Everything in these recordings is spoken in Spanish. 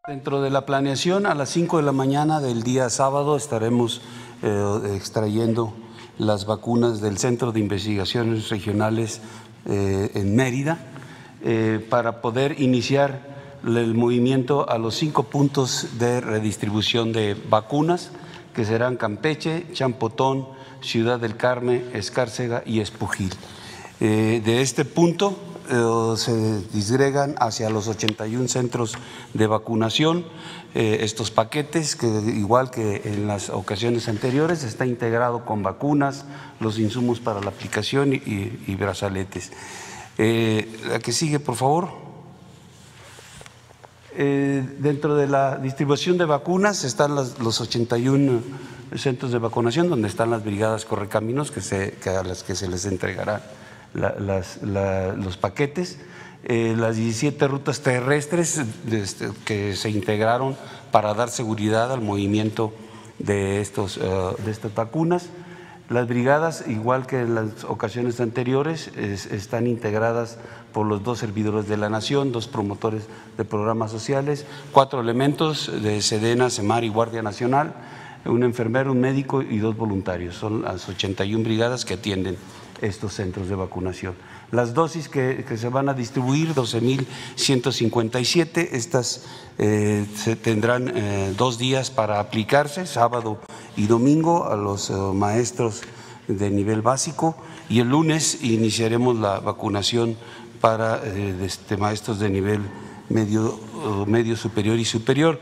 Dentro de la planeación, a las 5 de la mañana del día sábado estaremos extrayendo las vacunas del Centro de Investigaciones Regionales en Mérida para poder iniciar el movimiento a los 5 puntos de redistribución de vacunas, que serán Campeche, Champotón, Ciudad del Escárcega y Espujil. De este punto se disgregan hacia los 81 centros de vacunación estos paquetes, que igual que en las ocasiones anteriores está integrado con vacunas, los insumos para la aplicación y brazaletes. La que sigue, por favor. Dentro de la distribución de vacunas están los 81 centros de vacunación, donde están las brigadas correcaminos a las que se les entregará los paquetos, las 17 rutas terrestres que se integraron para dar seguridad al movimiento de estas vacunas. Las brigadas, igual que en las ocasiones anteriores, están integradas por los 2 servidores de la Nación, 2 promotores de programas sociales, 4 elementos de Sedena, Semar y Guardia Nacional, un enfermero, un médico y 2 voluntarios. Son las 81 brigadas que atienden estos centros de vacunación. Las dosis que se van a distribuir, 12.157, estas se tendrán 2 días para aplicarse, sábado y domingo, a los maestros de nivel básico, y el lunes iniciaremos la vacunación para maestros de nivel medio superior y superior.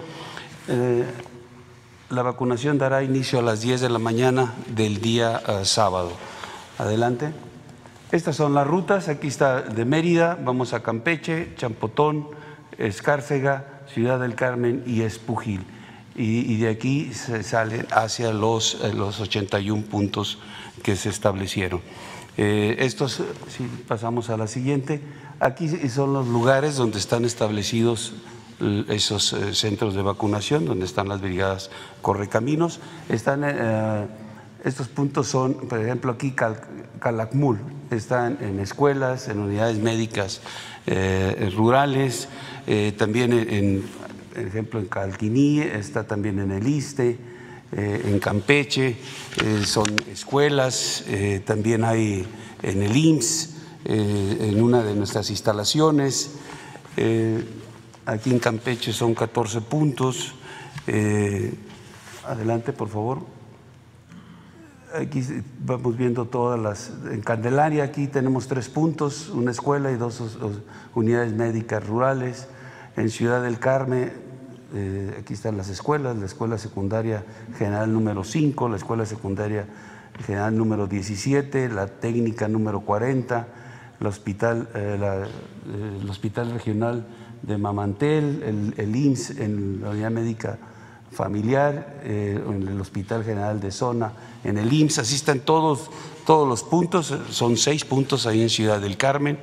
La vacunación dará inicio a las 10 de la mañana del día sábado. Adelante. Estas son las rutas. Aquí está de Mérida, vamos a Campeche, Champotón, Escárcega, Ciudad del Carmen y Espujil. Y de aquí se salen hacia los 81 puntos que se establecieron. Estos, si pasamos a la siguiente, aquí son los lugares donde están establecidos esos centros de vacunación, donde están las brigadas correcaminos. Estos puntos son, por ejemplo, aquí Calakmul, están en escuelas, en unidades médicas rurales, también por ejemplo, en Calquiní, está también en el ISSSTE, en Campeche, son escuelas, también hay en el IMSS, en una de nuestras instalaciones. Aquí en Campeche son 14 puntos. Adelante, por favor. Aquí vamos viendo todas las. En Candelaria aquí tenemos 3 puntos, una escuela y 2 unidades médicas rurales. En Ciudad del Carmen, aquí están las escuelas, la Escuela Secundaria General número 5, la Escuela Secundaria General número 17, la Técnica número 40, el Hospital Regional de Mamantel, el IMSS en la Unidad Médica Familiar, en el Hospital General de Zona, en el IMSS, así están todos los puntos, son 6 puntos ahí en Ciudad del Carmen,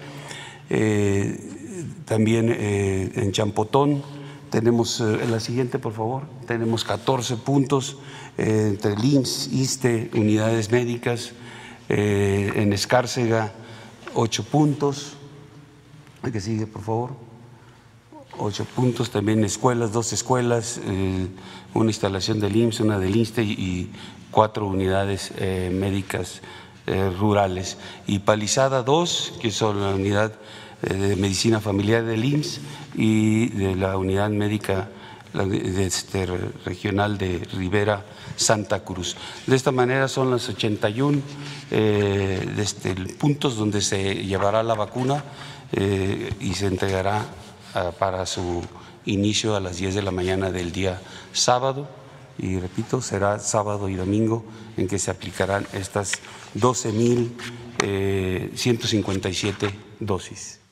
también en Champotón tenemos, la siguiente por favor, tenemos 14 puntos entre el IMSS, ISSSTE, unidades médicas, en Escárcega 8 puntos, el que sigue por favor. 8 puntos, también escuelas, 2 escuelas, una instalación del IMSS, una del ISSSTE y 4 unidades médicas rurales. Y Palizada 2, que son la unidad de medicina familiar del IMSS y de la unidad médica regional de Rivera Santa Cruz. De esta manera son los 81 puntos donde se llevará la vacuna y se entregará para su inicio a las 10 de la mañana del día sábado, y repito, será sábado y domingo en que se aplicarán estas 12.157 dosis.